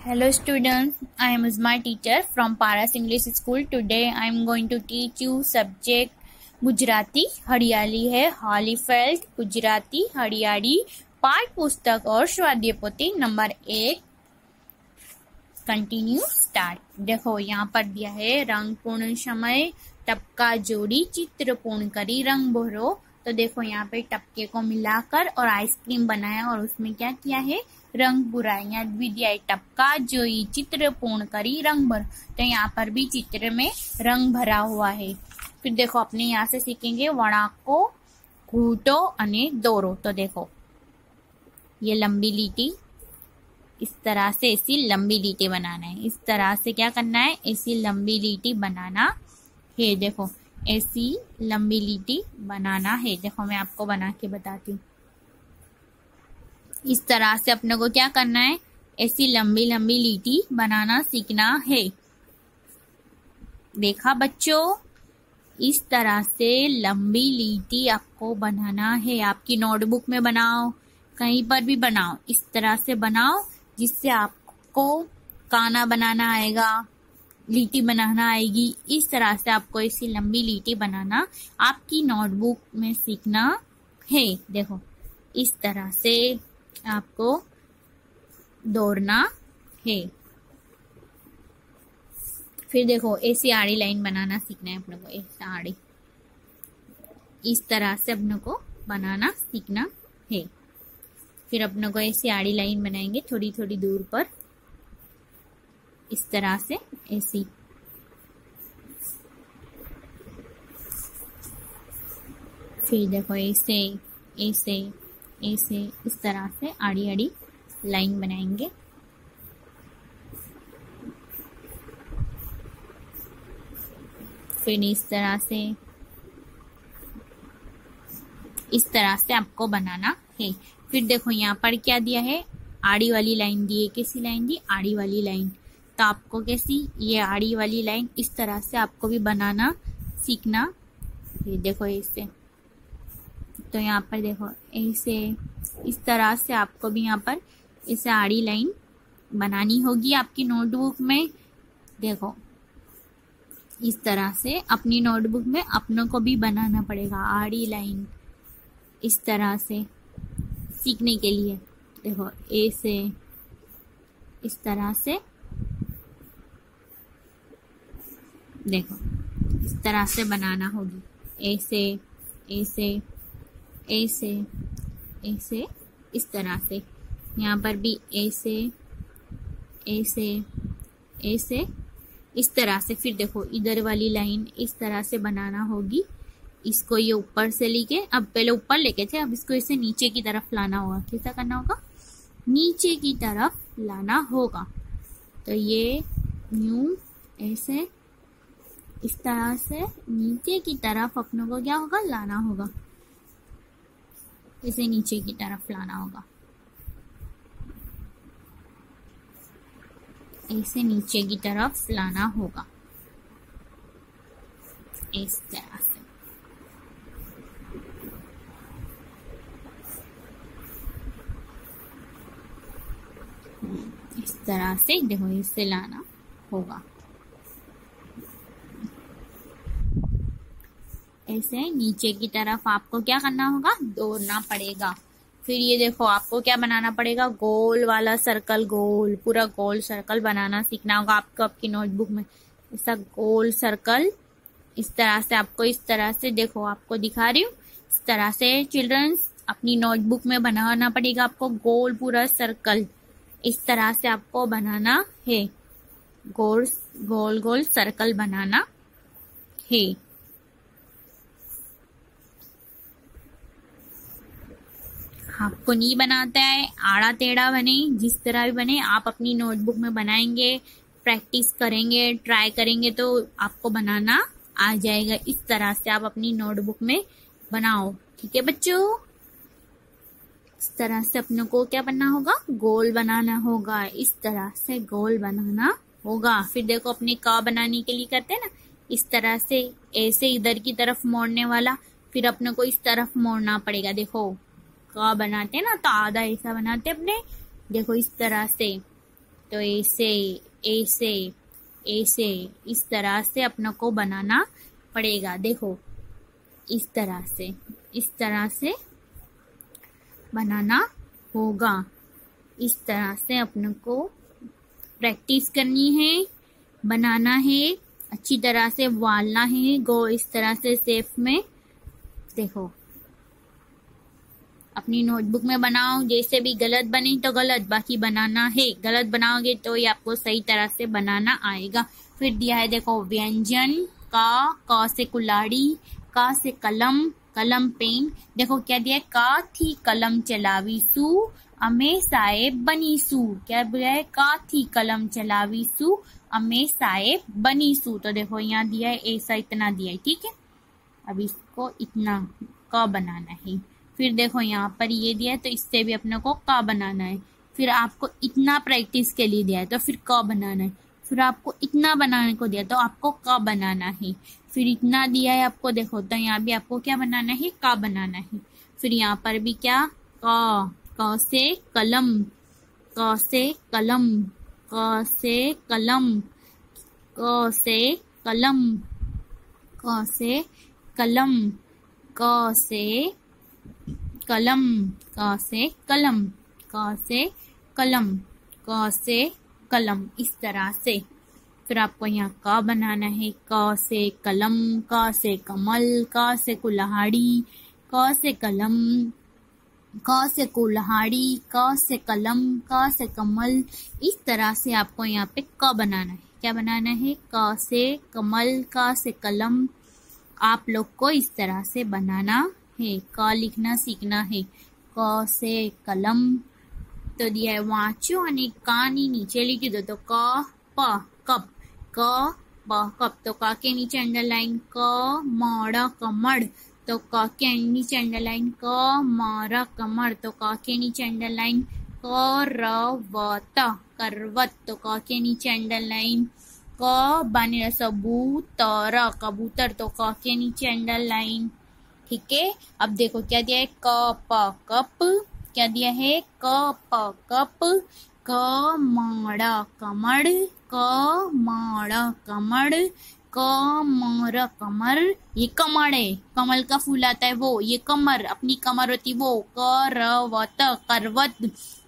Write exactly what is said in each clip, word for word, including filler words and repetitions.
Hello students, I am Uzma teacher from Paras English School. Today I am going to teach you subject Gujarati हरियाली है हॉलीफेल्ट गुजराती हरियाली पाठ पुस्तक और स्वाध्याय पोथी नंबर एक कंटिन्यू स्टार्ट। देखो यहाँ पर दिया है रंग पूर्ण समय टपका जोड़ी चित्र पूर्ण करी रंग भरो। तो देखो यहाँ पे टपके को मिलाकर और आइसक्रीम बनाया और उसमें क्या किया है रंग बुरा। यहाँ भी दिया है टपका जोई चित्र पूर्ण करी रंग भर। तो यहाँ पर भी चित्र में रंग भरा हुआ है। फिर देखो अपने यहाँ से सीखेंगे वणाको घूटो अने दोरो। तो देखो ये लंबी लीटी, इस तरह से ऐसी लंबी लीटी बनाना है। इस तरह से क्या करना है, ऐसी लंबी लीटी बनाना है। देखो ऐसी लंबी लीटी बनाना है। देखो मैं आपको बना के बताती हूँ। इस तरह से अपने को क्या करना है, ऐसी लंबी लंबी लीटी बनाना सीखना है। देखा बच्चों, इस तरह से लंबी लीटी आपको बनाना है। आपकी नोटबुक में बनाओ, कहीं पर भी बनाओ, इस तरह से बनाओ जिससे आपको काना बनाना आएगा, लीटी बनाना आएगी। इस तरह से आपको ऐसी लंबी लीटी बनाना आपकी नोटबुक में सीखना है। देखो इस तरह से आपको दौड़ना है। फिर देखो ऐसी आड़ी लाइन बनाना सीखना है अपने को। ऐसी आड़ी इस तरह से अपने को बनाना सीखना है। फिर अपने को ऐसी आड़ी लाइन बनाएंगे थोड़ी थोड़ी दूर पर, इस तरह से ऐसी। फिर देखो ऐसे ऐसे ऐसे इस तरह से आड़ी आड़ी लाइन बनाएंगे। फिर इस तरह से इस तरह से आपको बनाना है। फिर देखो यहाँ पर क्या दिया है, आड़ी वाली लाइन दी है। कैसी लाइन दी, आड़ी वाली लाइन। तो आपको कैसी, ये आड़ी वाली लाइन इस तरह से आपको भी बनाना सीखना। ये देखो ऐसे। तो यहाँ पर देखो ऐसे इस तरह से आपको भी यहाँ पर इसे आड़ी लाइन बनानी होगी आपकी नोटबुक में। देखो इस तरह से अपनी नोटबुक में अपनों को भी बनाना पड़ेगा आड़ी लाइन इस तरह से सीखने के लिए। देखो ऐसे इस तरह से, देखो इस तरह से बनाना होगी। ऐसे ऐसे ऐसे ऐसे इस तरह से। यहाँ पर भी ऐसे ऐसे ऐसे इस तरह से। फिर देखो इधर वाली लाइन इस तरह से बनाना होगी। इसको ये ऊपर से लेके, अब पहले ऊपर लेके थे, अब इसको इसे नीचे की तरफ लाना होगा। कैसा करना होगा, नीचे की तरफ लाना होगा। तो ये यूं ऐसे इस तरह से नीचे की तरफ अपनों को क्या होगा, लाना होगा। इसे नीचे की तरफ लाना होगा, इसे नीचे की तरफ लाना होगा इस तरह से। इस तरह से देखो इसे लाना होगा। ऐसे नीचे की तरफ आपको क्या करना होगा, दौड़ना पड़ेगा। फिर ये देखो आपको क्या बनाना पड़ेगा, गोल वाला सर्कल, गोल पूरा गोल सर्कल बनाना सीखना होगा आपको आपकी नोटबुक में। ऐसा गोल सर्कल इस तरह से आपको, इस तरह से देखो आपको दिखा रही हूँ। इस तरह से चिल्ड्रंस अपनी नोटबुक में बनाना पड़ेगा आपको गोल पूरा सर्कल। इस तरह से आपको बनाना है, गोल गोल गोल सर्कल बनाना है। आपको नहीं बनाता है, आड़ा टेढ़ा बने, जिस तरह भी बने आप अपनी नोटबुक में बनाएंगे, प्रैक्टिस करेंगे, ट्राई करेंगे तो आपको बनाना आ जाएगा। इस तरह से आप अपनी नोटबुक में बनाओ, ठीक है बच्चों। इस तरह से अपने को क्या बनना होगा, गोल बनाना होगा। इस तरह से गोल बनाना होगा। फिर देखो अपने का बनाने के लिए करते हैं ना, इस तरह से ऐसे इधर की तरफ मोड़ने वाला, फिर अपने को इस तरफ मोड़ना पड़ेगा। देखो का बनाते हैं ना, तो आधा ऐसा बनाते अपने, देखो इस तरह से तो ऐसे ऐसे ऐसे इस तरह से अपने को बनाना पड़ेगा। देखो इस तरह से इस तरह से बनाना होगा। इस तरह से अपने को प्रैक्टिस करनी है, बनाना है, अच्छी तरह से वालना है। गो इस तरह से शेप में। देखो अपनी नोटबुक में बनाओ, जैसे भी गलत बने तो गलत, बाकी बनाना है। गलत बनाओगे तो ये आपको सही तरह से बनाना आएगा। फिर दिया है देखो व्यंजन का, क से कुल्हाड़ी, का से कलम, कलम पेन। देखो क्या दिया है, का थी कलम चलावी सू, अमे साहेब बनी सू। क्या दिया है, का थी कलम चलावी सू, अमे साहेब बनी सू। तो देखो यहाँ दिया है ऐसा, इतना दिया है, ठीक है। अब इसको इतना क बनाना है। फिर देखो यहाँ पर ये दिया है, तो इससे भी अपने को क बनाना है। फिर आपको इतना प्रैक्टिस के लिए दिया है, तो फिर क बनाना है। फिर आपको इतना बनाने को दिया तो आपको क बनाना है। फिर इतना दिया है आपको, देखो तो यहाँ भी आपको क्या बनाना है, क बनाना है। फिर यहाँ पर भी क्या, क, क से कलम, क से कलम, क से कलम, क से कलम, क से कलम, क से कलम, क से कलम, क से कलम, क से कलम, इस तरह से। फिर आपको यहाँ क बनाना है, क से कलम, क से कमल, क से कुल्हाड़ी, क से कलम, क से कुल्हाड़ी, क से कलम, क से कमल। इस तरह से आपको यहाँ पे क बनाना है। क्या बनाना है, क से कमल, क से कलम। आप लोग को इस तरह से बनाना है, क लिखना सीखना है। क से कलम। तो दिया है वांचो અને कानी नीचे लिखी दो, तो क प कप, क प कप। तो क के नीचे अंडरलाइन क मड़ कमड़, तो क के नीचे अंडरलाइन क मर कमर। तो क के नीचे अंडरलाइन करवत, करवत। तो क के नीचे अंडरलाइन क बने सबूतर, कबूतर। तो क के नीचे अंडरलाइन, ठीक है। अब देखो क्या दिया है, क प कप। क्या दिया है, क प कप, क मड़ कमड़, क मड़ कमड़, क मर कमर। ये कमर है, कमल का फूल आता है वो, ये कमर अपनी कमर होती वो। करवत, करवत।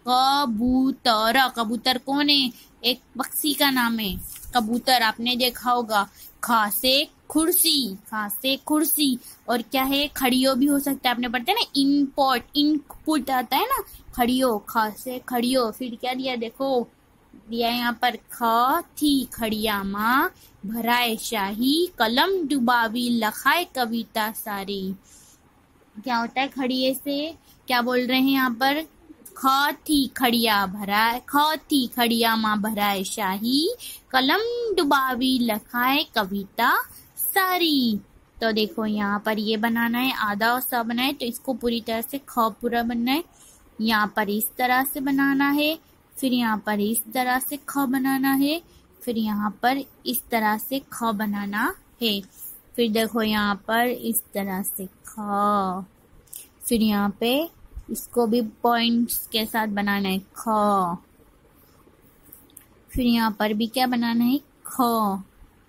कबूतर, कबूतर कौन है, एक पक्षी का नाम है कबूतर, आपने देखा होगा। खा से कुर्सी, खा से कुर्सी। और क्या है, खड़ियो भी हो सकता है, आपने पढ़ते हैं ना, इनपुट, इनपुट आता है ना, खड़ियो, खा से खड़ियो। फिर क्या दिया, देखो दिया यहाँ पर, ख थी खड़िया माँ, भराए शाही, कलम डुबावी, लखाए कविता सारी। क्या होता है खड़िए से, क्या बोल रहे हैं यहाँ पर, ख थी खड़िया भराए, ख थी खड़िया माँ भराए शाही, कलम डुबावी, लखाए कविता सारी। तो देखो यहाँ पर ये बनाना है, आधा और सा बनाए, तो इसको पूरी तरह से ख पूरा बनना है। यहाँ पर इस तरह से बनाना है, फिर यहाँ पर इस तरह से ख बनाना है, फिर यहाँ पर इस तरह से ख बनाना है। फिर देखो यहाँ पर इस तरह से ख, फिर यहाँ पे इसको भी पॉइंट्स के साथ बनाना है, ख। फिर यहाँ पर भी क्या बनाना है, ख।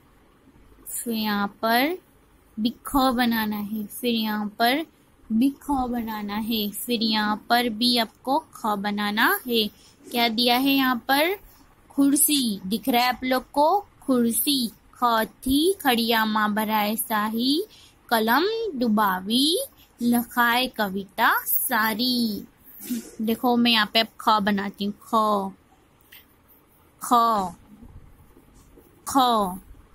फिर यहाँ पर भी ख बनाना है, फिर यहाँ पर भी ख बनाना है, फिर यहाँ पर भी आपको ख बनाना है। क्या दिया है यहाँ पर, कुर्सी दिख रहा है आप लोग को, कुर्सी। ख थी खड़िया माँ भराए शाही, कलम डुबावी, लखाए कविता सारी। देखो मैं यहाँ पे अब ख बनाती हूँ, ख ख ख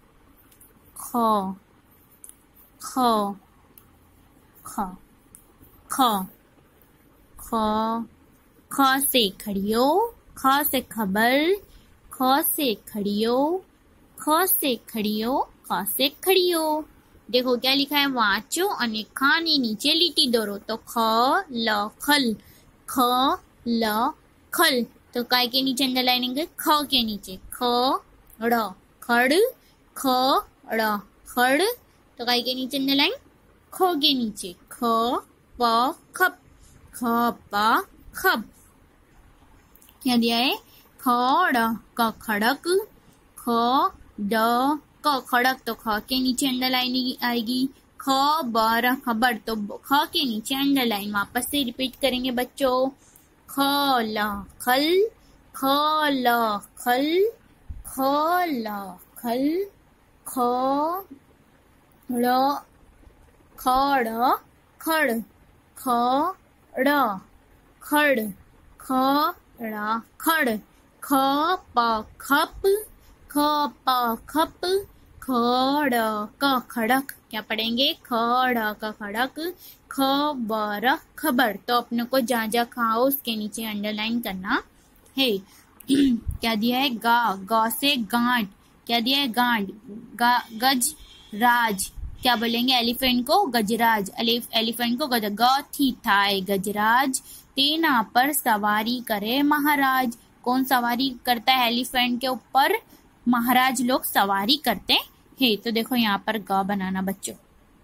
ख ख ख ख ख ख से खड़ियो, ख से खबर, ख से खड़ियो, ख से खड़ियो, ख से खड़ियो। देखो क्या लिखा है, वांचो અને ખાની नीचे લીટી દોરો, तो ख ल खल, ख ल खल। तो काय के नीचे अंडरलाइनिंग है, ख के नीचे, ख ड़ खड़, ख ड़ खड़। तो काय के नीचे अंडरलाइन, ख के नीचे, ख प खप, ख प खप। क्या दिया है, खड़ क खड़क, ख ड क खड़क तो ख के नीचे अंडरलाइन आएगी, ख बर खबर तो ख के नीचे अंडरलाइन। वापस से रिपीट करेंगे बच्चों, ख ल खल, ख ल खल, ख ल खल, ख ड़ खड़ खड़, ख ड़ खड़, ख ड़ खड़, ख प खप, ख प खप, ख ड़ क खड़क। क्या पढ़ेंगे, ख ड़ क खड़क, ख बर खबर। तो अपने को जहाँ जहाँ खाओ उसके नीचे अंडरलाइन करना है। क्या दिया है, गा, गा से गांठ। क्या दिया है, गांठ। गा गज राज। क्या बोलेंगे एलिफेंट को, गजराज। एलिफेंट को गज, ग थी थाय गजराज, तेना पर सवारी करे महाराज। कौन सवारी करता है एलिफेंट के ऊपर, महाराज लोग सवारी करते हैं। तो देखो यहाँ पर ग बनाना बच्चों,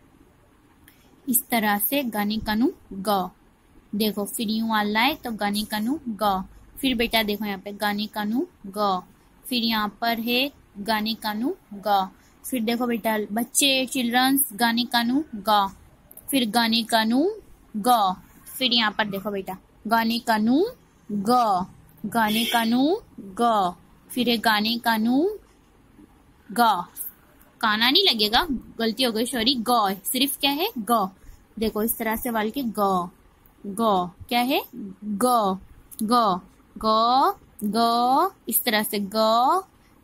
इस तरह से गनी कनु ग। देखो फिर यूं वाला है तो गनी कनु ग। फिर बेटा देखो यहाँ पे गनी कनु ग, फिर यहाँ पर है गनी कनु ग। फिर देखो बेटा बच्चे चिल्ड्रंस, गनी कनु ग, फिर गनी कनु ग। फिर यहाँ पर देखो बेटा गनी कनु ग, गाने कानू ग, फिर गाने कानू ग। काना नहीं लगेगा, गलती हो गई सॉरी, ग सिर्फ क्या है ग। देखो इस तरह से वाल के ग, ग क्या है ग, ग ग ग, इस तरह से ग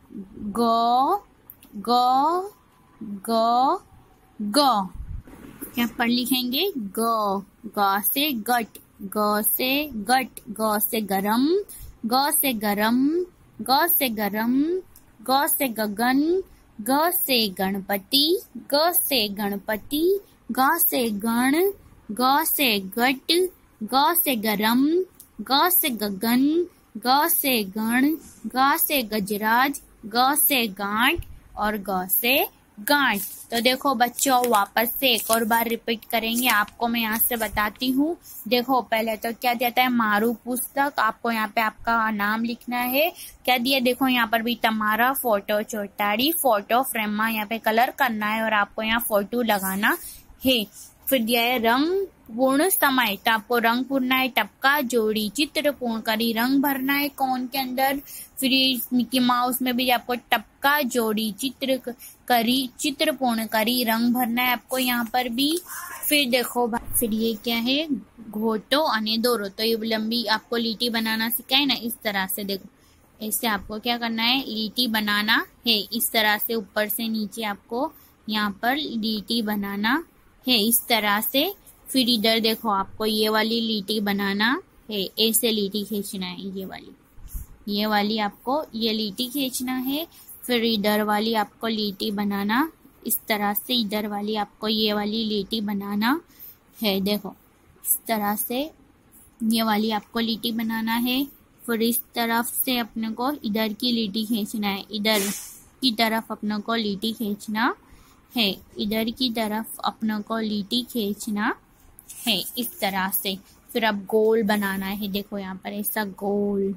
ग ग ग ग। क्या पढ़ लिखेंगे, ग, ग से गट, ग से गट, ग से गरम, ग से गरम, ग से गरम, ग से गगन, ग से गणपति, ग से गणपति, ग से गण, ग से गट, ग से गरम, ग से गगन, ग से गण, ग से गजराज, ग से गांठ और ग से गांठ। तो देखो बच्चों वापस से एक और बार रिपीट करेंगे, आपको मैं यहाँ से बताती हूँ। देखो पहले तो क्या देता है, मारू पुस्तक, आपको यहाँ पे आपका नाम लिखना है। क्या दिया, देखो यहाँ पर भी तुम्हारा फोटो चोटाड़ी, फोटो फ्रेम में यहाँ पे कलर करना है और आपको यहाँ फोटो लगाना है। फिर दिया है रंग पूर्ण समय, तो आपको रंग पूरना है, टपका जोड़ी चित्र पूर्ण करी, रंग भरना है कौन के अंदर, फिर मिकी माउस में भी आपको टपका जोड़ी चित्र करी, चित्र पूर्ण करी, रंग भरना है आपको यहाँ पर भी। फिर देखो फिर ये क्या है, घोटो अने दोरो, तो ये लंबी आपको लीटी बनाना सिखाए ना, इस तरह से देखो ऐसे आपको क्या करना है, लीटी बनाना है। इस तरह से ऊपर से नीचे आपको यहाँ पर लीटी बनाना है इस तरह से। फिर इधर देखो आपको ये वाली लीटी बनाना है, ऐसे लीटी खींचना है, ये वाली ये वाली आपको ये लीटी खींचना है। फिर इधर वाली आपको लीटी बनाना इस तरह से, इधर वाली आपको ये वाली लीटी बनाना है। देखो इस तरह से ये वाली आपको लीटी बनाना है। फिर इस तरफ से अपने को इधर की लीटी खींचना है, इधर की तरफ अपने को लीटी खींचना है, इधर की तरफ अपने को लीटी खींचना है इस तरह से। फिर अब गोल बनाना है, देखो यहाँ पर ऐसा गोल,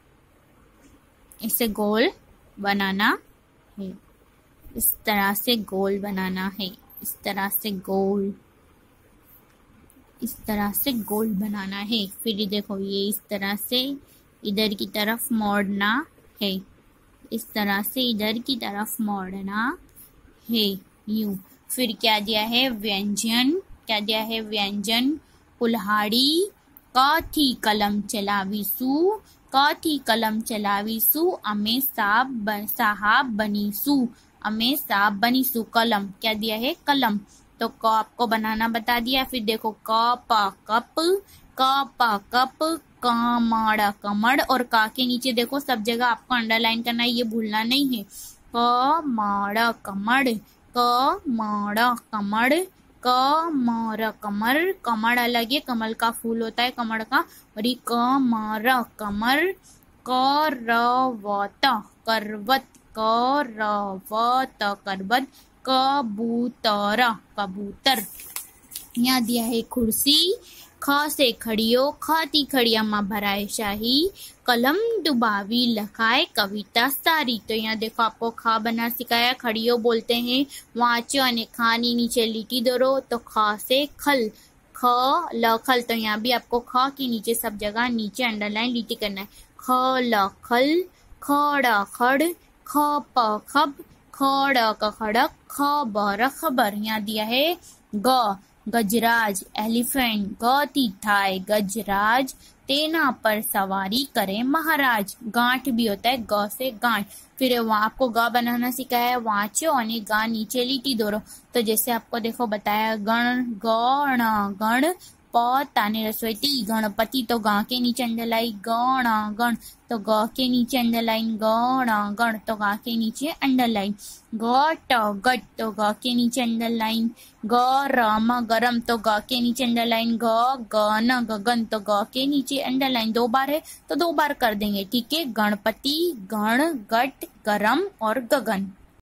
ऐसे गोल बनाना है, इस तरह से गोल बनाना है, इस तरह से गोल, इस तरह से गोल बनाना है। फिर देखो ये इस तरह से इधर की तरफ मोड़ना है, इस तरह से इधर की तरफ मोड़ना है यूं। फिर क्या दिया है, व्यंजन, क्या दिया है व्यंजन, कुल्हाड़ी, काथी कलम चलावीसु, काथी कलम चलावीसु, अमे साहब साहब बनीसु, अमे साहब बनीसु। कलम, क्या दिया है कलम, तो क आपको बनाना बता दिया। फिर देखो क प कप, क प कप, क माड़ा कमड़, और का के नीचे देखो सब जगह आपको अंडरलाइन करना है, ये भूलना नहीं है। क माड़ा कमड़, क माड़ा कमड़, क मार कमर, कमर अलग है, कमल का फूल होता है कमर का, और ये क मार कमर, करवत करवत, करवत करवत, कबूतर कबूतर। यहाँ दिया है कुर्सी, ख से खड़ियो, खाती खड़िया माँ भराए शाही, कलम डुबावी लखाए कविता सारी। तो यहाँ देखो आपको खा बना सिखाया, खड़ियो बोलते हैं। वाचो અને खानी नीचे लिटी दोरो, तो खा से खल, ख ल खल। तो यहाँ भी आपको ख की नीचे सब जगह नीचे अंडरलाइन लिटी करना है। ख ल खल, ख ड़ खड़, ख प खब, ख ड़ क खड़क, ख ब र खबर। यहाँ दिया है ग गजराज एलिफेंट, ग तीथाय गजराज, तेना पर सवारी करे महाराज। गांठ भी होता है ग से गांठ। फिर वहां आपको ग बनाना सिखाया है, वाचो और गा नीचे लिटी दोरो। तो जैसे आपको देखो बताया, गण गण गण, प ताने रसोई टी गणपति, तो गा के नीचे अंडरलाइन गण गण, तो ग के नीचे अंडरलाइन गण गण, तो गा के नीचे अंडरलाइन। गट गट, तो ग के नीचे अंडरलाइन। गरम गरम, तो ग के नीचे अंडरलाइन। ग गन गगन, तो ग के नीचे अंडरलाइन। दो बार है तो दो बार कर देंगे, ठीक है। गणपति, गण, गट, गरम और गगन।